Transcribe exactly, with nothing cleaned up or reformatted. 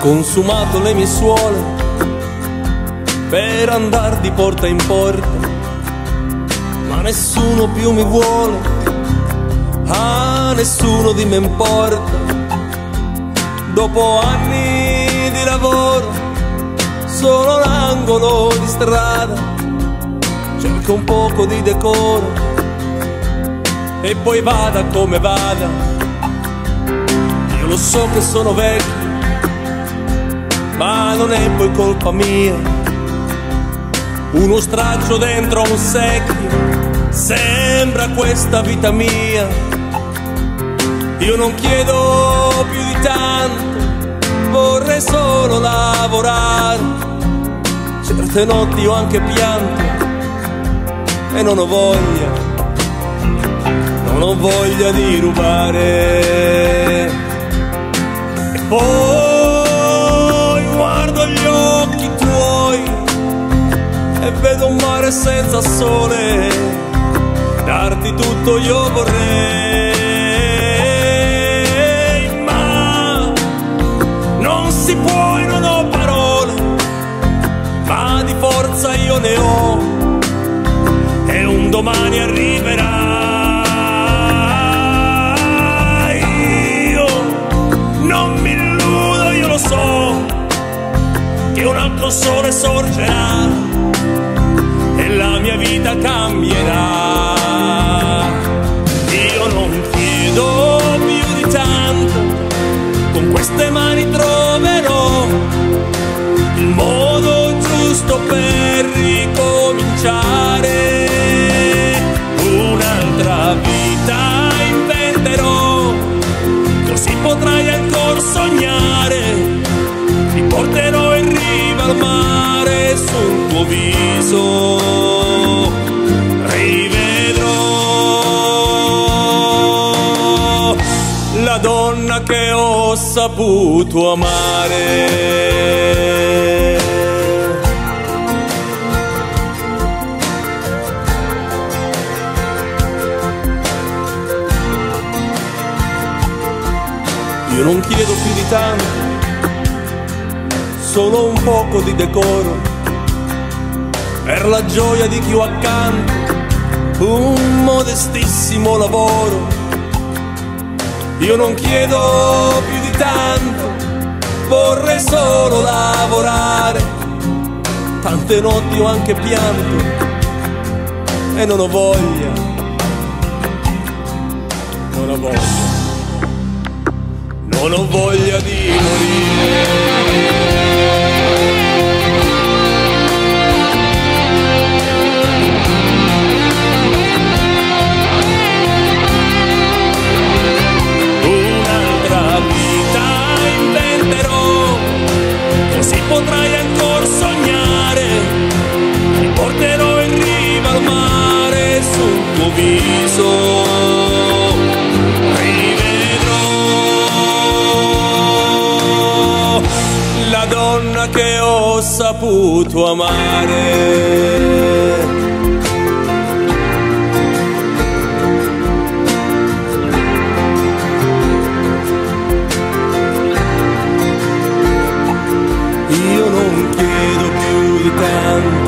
consumato le mie suole per andar di porta in porta, ma nessuno più mi vuole, a nessuno di me importa. Dopo anni di lavoro, solo l'angolo di strada, cerco un poco di decoro e poi vada come vada. Io lo so che sono vecchio, ma non è poi colpa mia. Uno straccio dentro un secchio, sembra questa vita mia. Io non chiedo più di tanto, vorrei solo lavorare. Certe notti ho anche pianto e non ho voglia, non ho voglia di rubare. E poi guardo gli occhi tuoi e vedo un mare senza sole, darti tutto io vorrei, ma non si può e non ho parole, ma di forza io ne ho e un domani arriverà. Io non mi illudo, io lo so che un altro sole sorgerà e la mia vita cambierà. Io non chiedo più di tanto, con queste mani troverò il modo giusto per ricominciare. Un'altra vita inventerò, così potrai ancora sognare. Ti porterò in riva al mare, sul tuo viso rivedrò la donna che ho saputo amare. Io non chiedo più di tanto, solo un poco di decoro per la gioia di chi ho accanto, un modestissimo lavoro. Io non chiedo più di tanto, vorrei solo lavorare. Tante notti ho anche pianto e non ho voglia, non ho voglia, non ho voglia di morire. Potrai ancora sognare, ti porterò in riva al mare, sul tuo viso rivedrò la donna che ho saputo amare. Io non chiedo più di tanto,